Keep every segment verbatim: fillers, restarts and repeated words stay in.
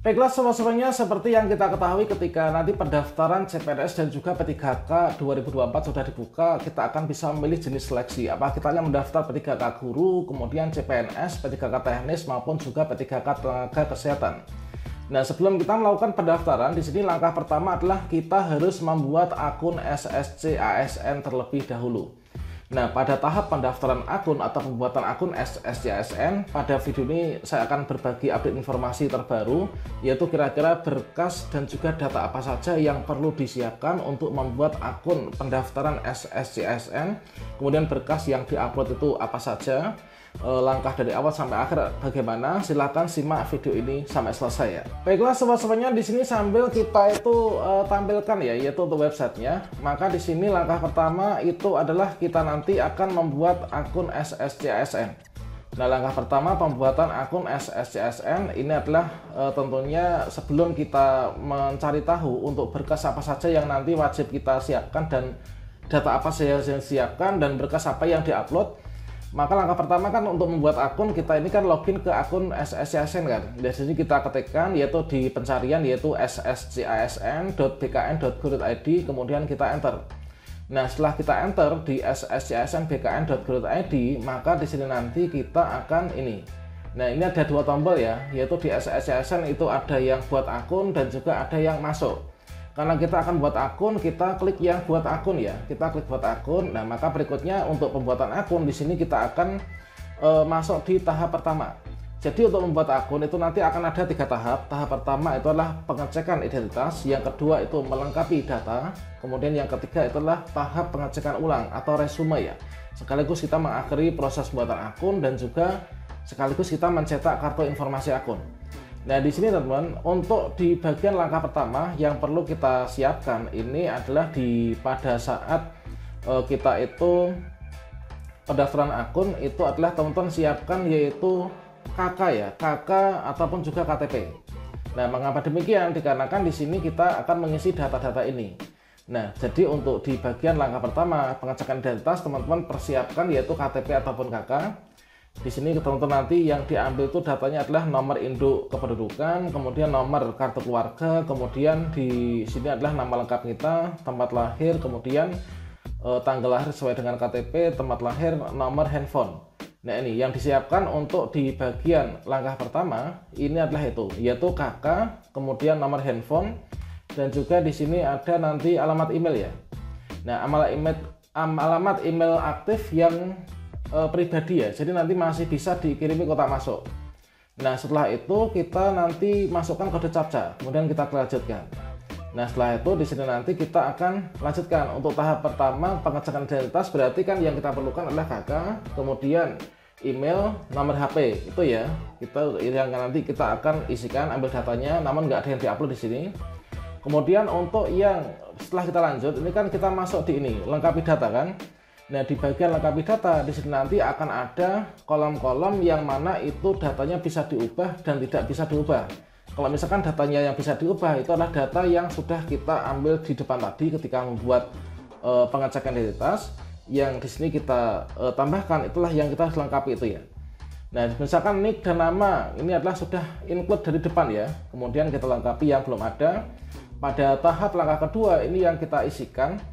Baiklah sobat-sobatnya, seperti yang kita ketahui ketika nanti pendaftaran C P N S dan juga P tiga K dua ribu dua puluh empat sudah dibuka, kita akan bisa memilih jenis seleksi. Apa kita yang mendaftar P tiga K guru, kemudian C P N S, P tiga K teknis maupun juga P tiga K tenaga kesehatan. Nah, sebelum kita melakukan pendaftaran, di sini langkah pertama adalah kita harus membuat akun S S C A S N terlebih dahulu. Nah, pada tahap pendaftaran akun atau pembuatan akun S S C A S N, pada video ini saya akan berbagi update informasi terbaru, yaitu kira-kira berkas dan juga data apa saja yang perlu disiapkan untuk membuat akun pendaftaran S S C A S N, kemudian berkas yang diupload itu apa saja, langkah dari awal sampai akhir bagaimana. Silahkan simak video ini sampai selesai ya. Baiklah sobat-sobatnya, di sini sambil kita itu uh, tampilkan ya, yaitu untuk websitenya. Maka di sini langkah pertama itu adalah kita nanti akan membuat akun S S C A S N. Nah, langkah pertama pembuatan akun S S C A S N ini adalah uh, tentunya sebelum kita mencari tahu untuk berkas apa saja yang nanti wajib kita siapkan dan data apa saja yang siapkan dan berkas apa yang diupload. Maka langkah pertama kan untuk membuat akun, kita ini kan login ke akun S S C A S N kan. Di sini kita ketikkan yaitu di pencarian yaitu s s c a s n dot b k n dot go dot i d, kemudian kita enter. Nah, setelah kita enter di s s c a s n b k n dot go dot i d, maka di sini nanti kita akan ini. Nah, ini ada dua tombol ya, yaitu di s s c a s n itu ada yang buat akun dan juga ada yang masuk. Karena kita akan buat akun, kita klik yang buat akun ya. Kita klik buat akun. Nah, maka berikutnya untuk pembuatan akun di sini kita akan e, masuk di tahap pertama. Jadi untuk membuat akun itu nanti akan ada tiga tahap. Tahap pertama itu adalah pengecekan identitas, yang kedua itu melengkapi data, kemudian yang ketiga itu adalah tahap pengecekan ulang atau resume ya. Sekaligus kita mengakhiri proses pembuatan akun dan juga sekaligus kita mencetak kartu informasi akun. Nah, di sini teman-teman, untuk di bagian langkah pertama yang perlu kita siapkan ini adalah di pada saat e, kita itu pendaftaran akun itu adalah teman-teman siapkan yaitu K K ya, K K ataupun juga K T P. Nah, mengapa demikian? Dikarenakan di sini kita akan mengisi data-data ini. Nah, jadi untuk di bagian langkah pertama pengecekan identitas, teman-teman persiapkan yaitu K T P ataupun K K. Di sini teman-teman nanti yang diambil itu datanya adalah nomor induk kependudukan, kemudian nomor kartu keluarga, kemudian di sini adalah nama lengkap kita, tempat lahir, kemudian eh, tanggal lahir sesuai dengan K T P, tempat lahir, nomor handphone. Nah, ini yang disiapkan untuk di bagian langkah pertama ini adalah itu, yaitu K K, kemudian nomor handphone, dan juga di sini ada nanti alamat email ya. Nah, alamat email, alamat email aktif yang E, pribadi ya, jadi nanti masih bisa dikirimi kotak masuk. Nah, setelah itu kita nanti masukkan kode captcha, kemudian kita lanjutkan. Nah, setelah itu di sini nanti kita akan lanjutkan untuk tahap pertama pengecekan identitas, berarti kan yang kita perlukan adalah K K, kemudian email, nomor H P itu ya. Kita yang nanti kita akan isikan, ambil datanya, namun nggak ada yang diupload di sini. Kemudian untuk yang setelah kita lanjut, ini kan kita masuk di ini, lengkapi data kan. Nah, di bagian lengkapi data di sini nanti akan ada kolom-kolom yang mana itu datanya bisa diubah dan tidak bisa diubah. Kalau misalkan datanya yang bisa diubah itu adalah data yang sudah kita ambil di depan tadi ketika membuat e, pengecekan identitas, yang di sini kita e, tambahkan itulah yang kita harus lengkapi itu ya. Nah, misalkan nick dan nama ini adalah sudah include dari depan ya. Kemudian kita lengkapi yang belum ada. Pada tahap langkah kedua ini yang kita isikan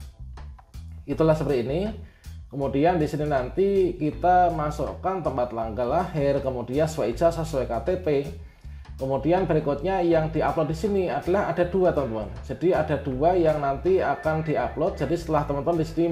itulah seperti ini. Kemudian di sini nanti kita masukkan tempat tanggal lahir, kemudian sesuai ijazah, sesuai K T P. Kemudian berikutnya yang diupload di sini adalah ada dua teman-teman. Jadi ada dua yang nanti akan diupload. Jadi setelah teman-teman di sini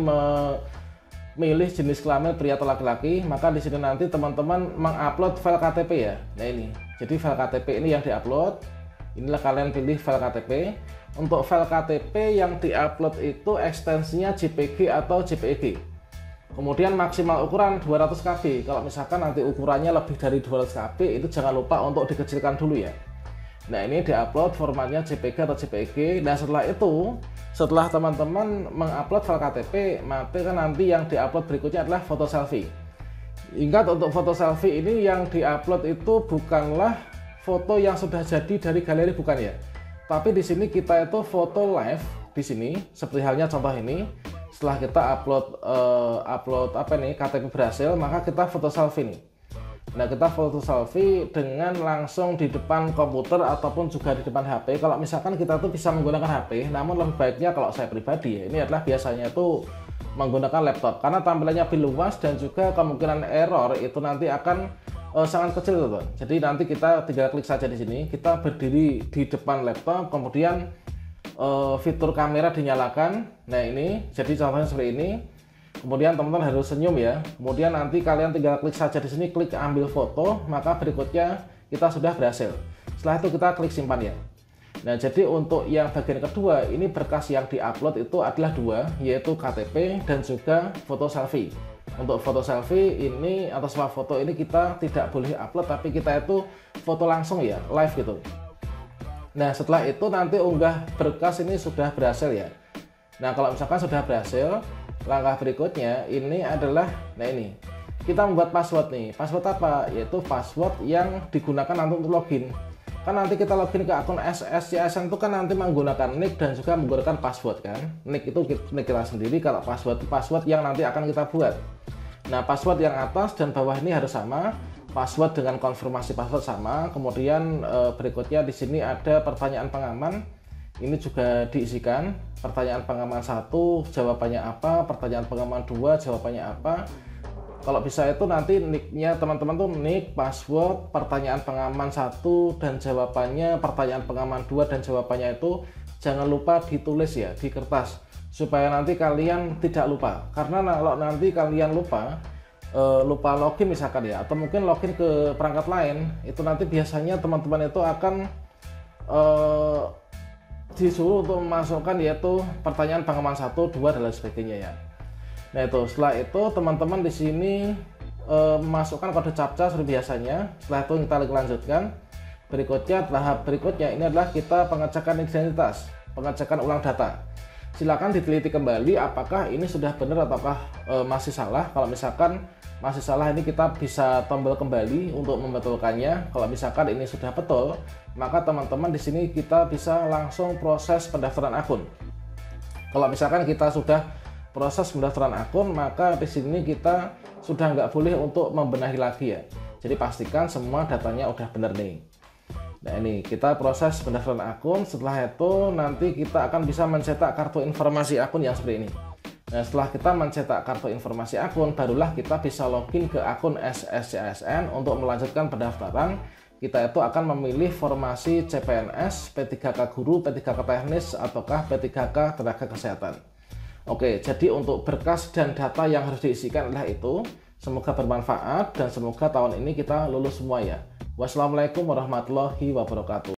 memilih jenis kelamin pria atau laki-laki, maka di sini nanti teman-teman mengupload file K T P ya. Nah, ini. Jadi file K T P ini yang diupload. Inilah kalian pilih file K T P. Untuk file K T P yang diupload itu ekstensinya J P G atau J P E G. Kemudian maksimal ukuran dua ratus K B. Kalau misalkan nanti ukurannya lebih dari dua ratus K B, itu jangan lupa untuk dikecilkan dulu ya. Nah, ini diupload formatnya J P G atau J P E G. Nah, setelah itu, setelah teman-teman mengupload file K T P, maka kan nanti yang diupload berikutnya adalah foto selfie. Ingat, untuk foto selfie ini yang diupload itu bukanlah foto yang sudah jadi dari galeri, bukan ya. Tapi di sini kita itu foto live di sini, seperti halnya contoh ini. Setelah kita upload uh, upload apa nih K T P berhasil, maka kita foto selfie nih. Nah, kita foto selfie dengan langsung di depan komputer ataupun juga di depan H P. Kalau misalkan kita tuh bisa menggunakan H P, namun lebih baiknya kalau saya pribadi ya, ini adalah biasanya tuh menggunakan laptop karena tampilannya lebih luas dan juga kemungkinan error itu nanti akan uh, sangat kecil, teman. Jadi nanti kita tinggal klik saja di sini, kita berdiri di depan laptop, kemudian uh, fitur kamera dinyalakan. Nah, ini jadi contohnya seperti ini. Kemudian teman-teman harus senyum ya. Kemudian nanti kalian tinggal klik saja di sini, klik ambil foto, maka berikutnya kita sudah berhasil. Setelah itu kita klik simpan ya. Nah, jadi untuk yang bagian kedua, ini berkas yang diupload itu adalah dua, yaitu K T P dan juga foto selfie. Untuk foto selfie ini atau swafoto ini kita tidak boleh upload, tapi kita itu foto langsung ya, live gitu. Nah, setelah itu nanti unggah berkas ini sudah berhasil ya. Nah, kalau misalkan sudah berhasil, langkah berikutnya ini adalah, nah ini kita membuat password nih. Password apa? Yaitu password yang digunakan nanti untuk login. Kan nanti kita login ke akun S S C S N itu kan nanti menggunakan nick dan juga menggunakan password kan. Nick itu nick kita sendiri, kalau password itu password yang nanti akan kita buat. Nah, password yang atas dan bawah ini harus sama. Password dengan konfirmasi password sama. Kemudian e, berikutnya di sini ada pertanyaan pengaman. Ini juga diisikan. Pertanyaan pengaman satu jawabannya apa, pertanyaan pengaman dua jawabannya apa. Kalau bisa itu nanti nicknya teman-teman tuh nick, password, pertanyaan pengaman satu dan jawabannya, pertanyaan pengaman dua dan jawabannya itu jangan lupa ditulis ya di kertas supaya nanti kalian tidak lupa. Karena kalau nanti kalian lupa e, lupa login misalkan ya, atau mungkin login ke perangkat lain, itu nanti biasanya teman-teman itu akan e, disuruh untuk memasukkan yaitu pertanyaan pengaman satu, dua dan lain sebagainya ya. Nah, itu setelah itu teman-teman di sini e, memasukkan kode captcha seperti biasanya. Setelah itu kita lanjutkan. Berikutnya tahap berikutnya ini adalah kita pengecekan identitas, pengecekan ulang data. Silakan diteliti kembali apakah ini sudah benar ataukah e, masih salah. Kalau misalkan masih salah, ini kita bisa tombol kembali untuk membetulkannya. Kalau misalkan ini sudah betul, maka teman-teman di sini kita bisa langsung proses pendaftaran akun. Kalau misalkan kita sudah proses pendaftaran akun, maka di sini kita sudah nggak boleh untuk membenahi lagi ya. Jadi pastikan semua datanya udah benar nih. Nah, ini kita proses pendaftaran akun. Setelah itu nanti kita akan bisa mencetak kartu informasi akun yang seperti ini. Nah, setelah kita mencetak kartu informasi akun, barulah kita bisa login ke akun S S C S N untuk melanjutkan pendaftaran. Kita itu akan memilih formasi C P N S, P tiga K guru, P tiga K teknis, ataukah P tiga K tenaga kesehatan. Oke, jadi untuk berkas dan data yang harus diisikan adalah itu. Semoga bermanfaat dan semoga tahun ini kita lulus semua ya. Wassalamualaikum warahmatullahi wabarakatuh.